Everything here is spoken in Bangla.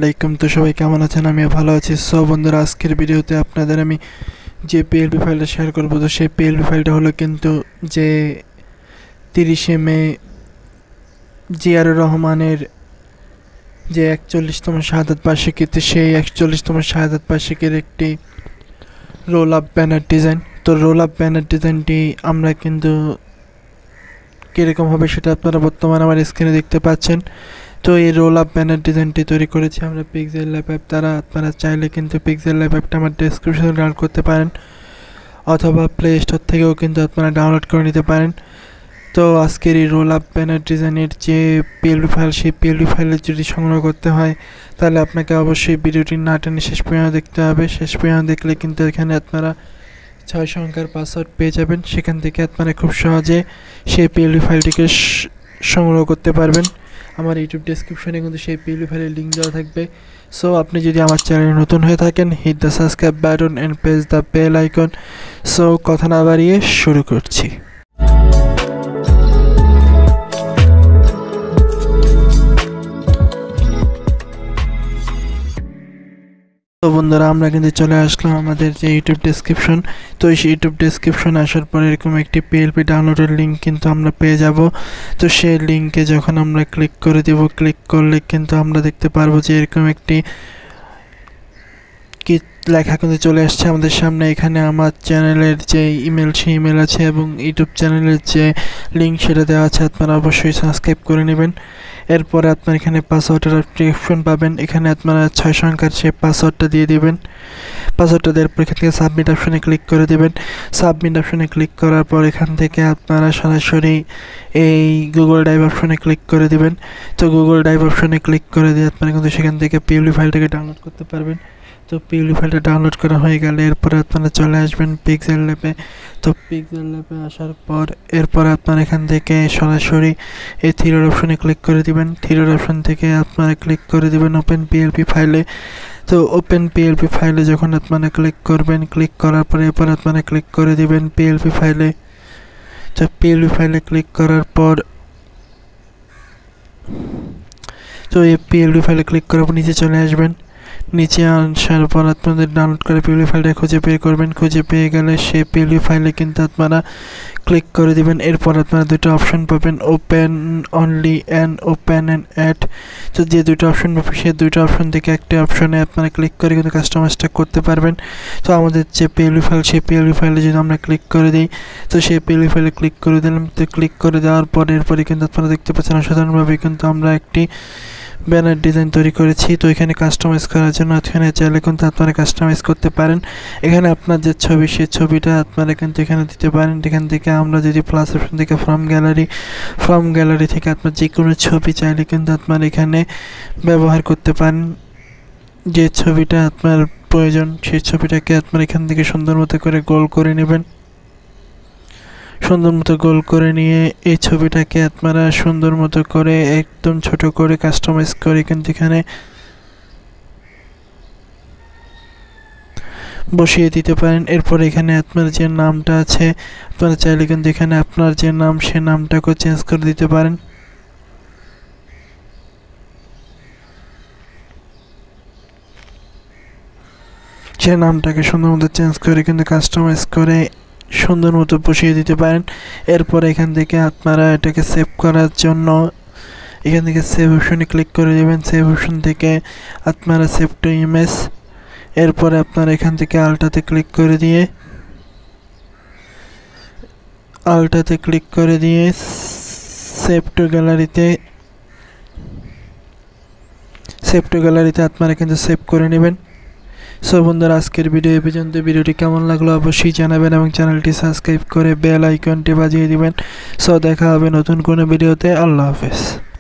আলাইকুম। তো সবাই কেমন আছেন? আমিও ভালো আছি। সো বন্ধুরা, আজকের ভিডিওতে আপনাদের আমি যে পিএলপি ফাইলটা শেয়ার করব, তো সেই পিএলপি ফাইলটা হলো কিন্তু যে 30শে মে জিয়াউর রহমানের যে 41তম শাহাদাত বার্ষিকীতে সেই 41তম শাহাদাত বার্ষিকীর একটি রোল আপ ব্যানার ডিজাইন। তো রোল আপ ব্যানার ডিজাইনটি আমরা কিন্তু কীরকম হবে সেটা আপনারা বর্তমানে আমার স্ক্রিনে দেখতে পাচ্ছেন। তো এই রোল আপ ব্যানার ডিজাইনটি তৈরি করেছি আমরা পিক্সেলল্যাব অ্যাপ দ্বারা। আপনারা চাইলে কিন্তু পিক্সেলল্যাব অ্যাপটা আমার ডেসক্রিপশনে ডাউনলোড করতে পারেন, অথবা প্লে স্টোর থেকেও কিন্তু আপনারা ডাউনলোড করে নিতে পারেন। তো আজকের এই রোল আপ ব্যানার ডিজাইনের যে পিএলপি ফাইল, সেই পিএলপি ফাইলে যদি সংগ্রহ করতে হয় তাহলে আপনাকে অবশ্যই ভিডিওটি না টেনে শেষ পর্যন্ত দেখতে হবে। শেষ পর্যন্ত দেখলে কিন্তু এখানে আপনারা 6 সংখ্যার পাসওয়ার্ড পেয়ে যাবেন। সেখান থেকে আপনারা খুব সহজে সেই পিএলপি ফাইলটিকে সংগ্রহ করতে পারবেন। আমার ইউটিউব ডেসক্রিপশনে কিন্তু সেই পিএলপি ফাইলের লিঙ্ক দেওয়া থাকবে। সো আপনি যদি আমার চ্যানেলে নতুন হয়ে থাকেন, hit the subscribe button and press the bell icon. So কথা না বাড়িয়ে শুরু করছি। তো বন্ধুরা, আমরা কিন্তু চলে আসলাম আমাদের যে ইউটিউব ডেসক্রিপশন। তো এই ইউটিউব ডেসক্রিপশন আসার পর এরকম একটি পিএলপি ডাউনলোডের লিঙ্ক কিন্তু আমরা পেয়ে যাব। তো সেই লিঙ্কে যখন আমরা ক্লিক করে দেব, ক্লিক করলে কিন্তু আমরা দেখতে পারবো যে এরকম একটি কি লেখা কিন্তু চলে আসছে আমাদের সামনে। এখানে আমার চ্যানেলের যে ইমেল, সেই ইমেল আছে এবং ইউটিউব চ্যানেলের যে লিঙ্ক সেটা দেওয়া আছে। আপনারা অবশ্যই সাবস্ক্রাইব করে নেবেন। এরপরে আপনার এখানে পাসওয়ার্ডের অপশন পাবেন। এখানে আপনারা 6 সংখ্যার সেই পাসওয়ার্ডটা দিয়ে দেবেন। পাসওয়ার্ডটা দেওয়ার পর এখান থেকে সাবমিট অপশনে ক্লিক করে দেবেন। সাবমিট অপশনে ক্লিক করার পর এখান থেকে আপনারা সরাসরি এই গুগল ড্রাইভ অপশনে ক্লিক করে দেবেন। তো গুগল ড্রাইভ অপশনে ক্লিক করে দিয়ে আপনারা কিন্তু সেখান থেকে পিএলপি ফাইলটাকে ডাউনলোড করতে পারবেন। তো পিএলপি ফাইলটা ডাউনলোড করা হয়ে গেলে এরপরে আপনারা চলে আসবেন পিক্সেলল্যাবে। তো পিক্সেলল্যাবে আসার পর এরপর আপনারা এখান থেকে সরাসরি এই থ্রিডট অপশনে ক্লিক করে দিবেন। থ্রিডট অপশন থেকে আপনারা ক্লিক করে দিবেন ওপেন পিএলপি ফাইলে। তো ওপেন পিএলপি ফাইলে যখন আপনারা ক্লিক করবেন, ক্লিক করার পরে এরপর আপনারা ক্লিক করে দিবেন পিএলপি ফাইলে। তো পিএলপি ফাইলে ক্লিক করার পর তো এই পিএলপি ফাইলে ক্লিক করার পর নিচে চলে আসবেন। নিচে আসার পর আপনাদের ডাউনলোড করে পিএলপি ফাইলটা খুঁজে বের করবেন। খুঁজে পেয়ে গেলে সেই পিএলপি ফাইলে কিন্তু আপনারা ক্লিক করে দিবেন। এরপর আপনারা দুটো অপশন পাবেন, open only and open and add. তো যে দুটো অপশন পাবেন সেই দুটো অপশন থেকে একটা অপশনে আপনারা ক্লিক করে কিন্তু কাস্টমাইজটা করতে পারবেন। তো আমাদের যে পিএলপি ফাইল, সেই পিএলপি ফাইলে যদি আমরা ক্লিক করে দিই, তো সেই পিএলপি ফাইলে ক্লিক করে দিলাম। তো ক্লিক করে দেওয়ার পর এরপরে কিন্তু আপনারা দেখতে পাচ্ছেন সাধারণভাবে কিন্তু আমরা একটি ব্যানার ডিজাইন তৈরি করেছি। তো এখানে কাস্টমাইজ করার জন্য এখানে চাইলে কিন্তু আপনারা কাস্টমাইজ করতে পারেন। এখানে আপনার যে ছবি, সেই ছবিটা আপনারা কিন্তু এখানে দিতে পারেন। এখান থেকে আমরা যদি প্লাস অপশন থেকে ফ্রম গ্যালারি থেকে আপনার যে কোনো ছবি চাইলে কিন্তু আপনারা এখানে ব্যবহার করতে পারেন। যে ছবিটা আপনার প্রয়োজন সেই ছবিটাকে আপনারা এখান থেকে সুন্দর মতো করে গোল করে নেবেন। সুন্দর মতো গোল করে নিয়ে এই ছবিটাকে আপনারা সুন্দর মতো করে একদম ছোট করে কাস্টমাইজ করে কিন্তু এখানে বসিয়ে দিতে পারেন। এরপর এখানে আপনার যে নামটা আছে আপনারা চাইলে কিন্তু এখানে আপনার যে নাম, সে নামটাকেও চেঞ্জ করে দিতে পারেন। সে নামটাকে সুন্দর মতো চেঞ্জ করে কিন্তু কাস্টমাইজ করে সুন্দর মতো বসিয়ে দিতে পারেন। এরপর এখান থেকে আপনারা এটাকে সেভ করার জন্য এখান থেকে সেভ অপশনে ক্লিক করে দেবেন। সেভ অপশন থেকে আপনারা সেভ টু ইমেজ। এরপরে আপনারা এখান থেকে আলটাতে ক্লিক করে দিয়ে সেভ টু গ্যালারিতে আপনারা কিন্তু সেভ করে নেবেন। সো বন্ধুরা, আজকের ভিডিও এই পর্যন্ত। ভিডিওটি কেমন লাগলো অবশ্যই জানাবেন এবং চ্যানেলটি সাবস্ক্রাইব করে বেল আইকনটি বাজিয়ে দিবেন। সো দেখা হবে নতুন কোনো ভিডিওতে। আল্লাহ হাফেজ।